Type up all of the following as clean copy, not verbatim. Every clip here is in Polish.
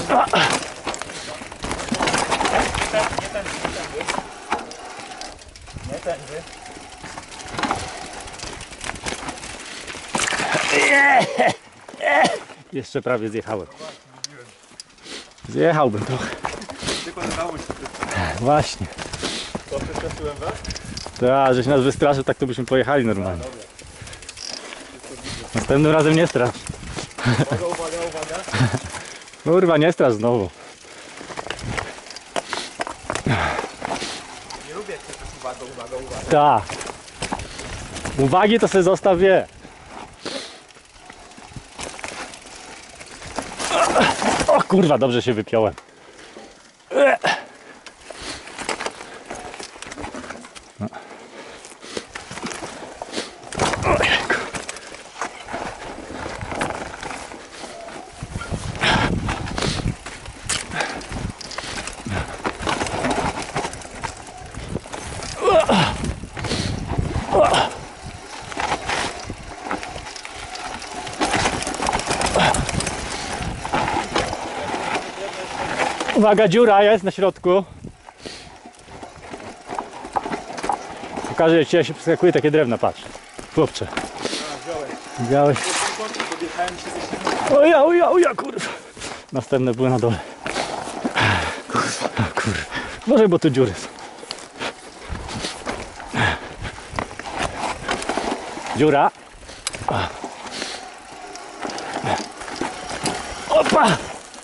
Nie tędy. Jeszcze prawie zjechałem. Zjechałbym trochę. Tylko udało się. Właśnie. To przestraszyłem was? Tak, żeś nas wystraszył, tak to byśmy pojechali normalnie. Następnym razem nie strasz. Uwaga. Kurwa, nie strasz znowu. Nie lubię jak ktoś uwaga. Tak. Uwagi to sobie zostaw wie. O kurwa, dobrze się wypiąłem. Uwaga, dziura jest na środku. Pokażę ci, jak się przeskakuje takie drewna, patrz. Chłopcze. Widziałeś? Oja, kurwa. Następne były na dole. Kurwa. Może, bo tu dziury są. Dziura. Opa!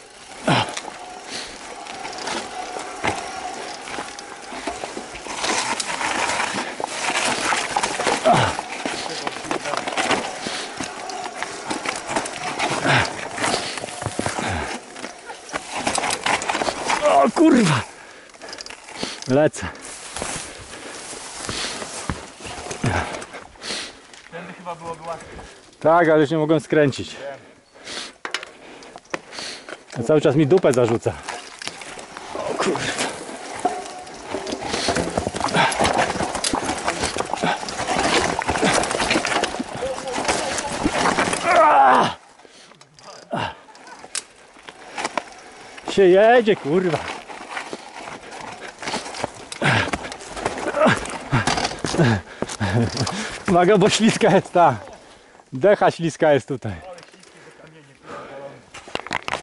O kurwa! Lecę. Tędy chyba byłoby łatwiej. Tak, ale już nie mogłem skręcić. A cały czas mi dupę zarzuca. O kurwa. Się jedzie, kurwa. Uwaga, bo śliska jest ta. Decha śliska jest tutaj.